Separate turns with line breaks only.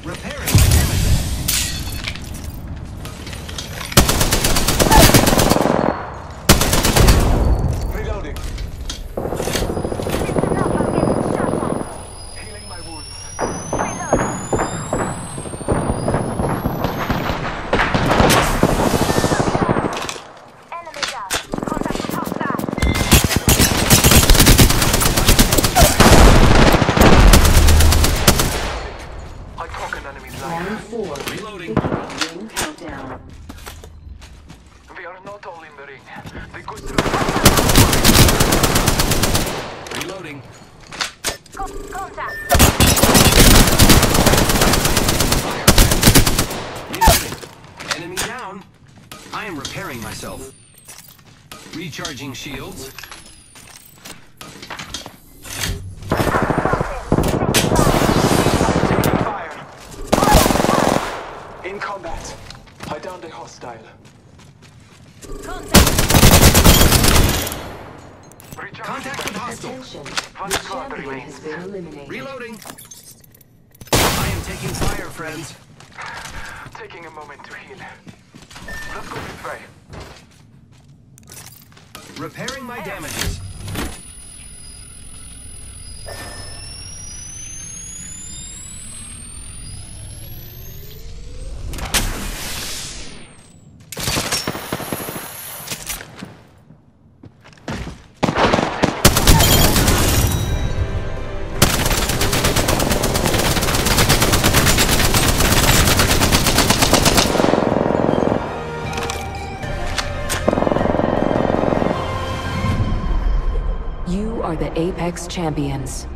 Repairing my damages.
Reloading. Healing my wounds.
Enemy down. Contact with hostile.
I took an enemy's life.
Round 4.
Reloading.
Beginning ring countdown.
We are not all in the ring. They go
Reloading.
Contact.
Fire. Reloading. Enemy down. I am repairing myself. Recharging shields.
taking fire. In combat. I downed a hostile.
Contact.
Contact with hostile.
Attention.
One
The
squad
champion
remains.
has been eliminated.
Reloading. I am taking fire, friends.
Taking a moment to heal. Let's go this way.
Repairing my damages.
You are the Apex Champions.